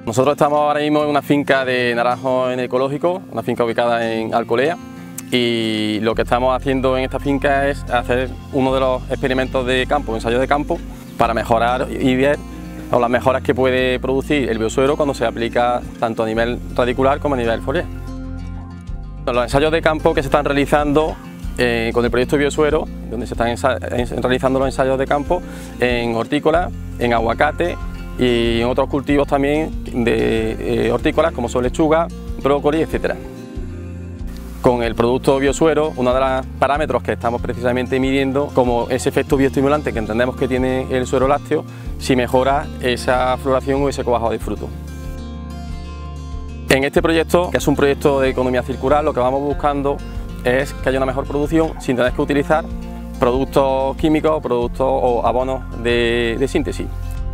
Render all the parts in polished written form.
Nosotros estamos ahora mismo en una finca de naranjos en ecológico, una finca ubicada en Alcolea, y lo que estamos haciendo en esta finca es hacer uno de los experimentos de campo, ensayos de campo, para mejorar y ver las mejoras que puede producir el biosuero cuando se aplica tanto a nivel radicular como a nivel foliar. Los ensayos de campo que se están realizando con el proyecto Biosuero, donde se están realizando los ensayos de campo en hortícola, en aguacate y en otros cultivos también de hortícolas como son lechuga, brócoli, etc. Con el producto Biosuero, uno de los parámetros que estamos precisamente midiendo como ese efecto bioestimulante que entendemos que tiene el suero lácteo, si mejora esa floración o ese cuajo de fruto. En este proyecto, que es un proyecto de economía circular, lo que vamos buscando es que haya una mejor producción sin tener que utilizar productos químicos, productos o abonos de síntesis.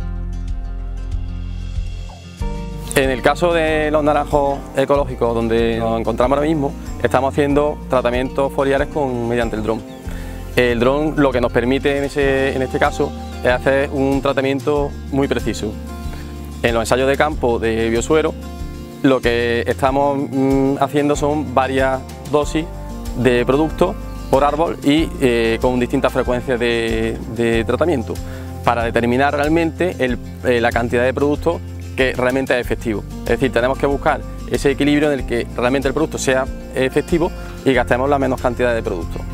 En el caso de los naranjos ecológicos, donde nos encontramos ahora mismo, estamos haciendo tratamientos foliares mediante el dron. El dron lo que nos permite en este caso es hacer un tratamiento muy preciso. En los ensayos de campo de Biosuero, lo que estamos haciendo son varias dosis de producto por árbol y con distintas frecuencias de tratamiento para determinar realmente la cantidad de producto que realmente es efectivo. Es decir, tenemos que buscar ese equilibrio en el que realmente el producto sea efectivo y gastemos la menos cantidad de producto.